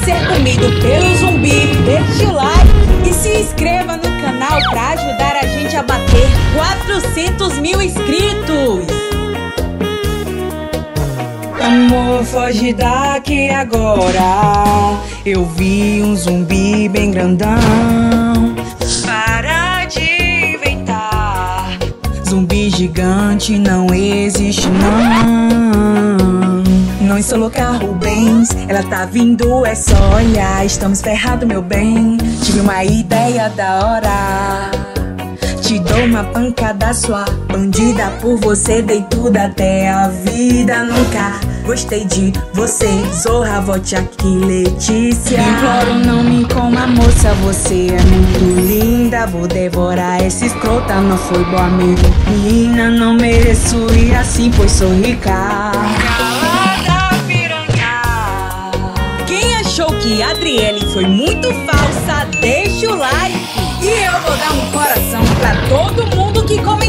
ser comido pelo zumbi, deixe o like e se inscreva no canal pra ajudar a gente a bater 400 mil inscritos. Amor, foge daqui agora. Eu vi um zumbi bem grandão. Para de inventar. Zumbi gigante não existe não. Não sou louca, Rubens. Ela tá vindo, é só olhar. Estamos ferrados, meu bem. Tive uma ideia da hora. Te dou uma pancada sua, bandida, por você dei tudo até a vida. Nunca gostei de você, zorra, volte aqui, Letícia. Imploro, não me coma, moça, você é muito linda. Vou devorar essa escrota, não foi boa, menina. Não mereço ir assim, pois sou rica. Calada, piranha. Quem achou que a Adriele foi muito falsa, deixa o like. E eu vou dar um coração pra todo mundo que comentou.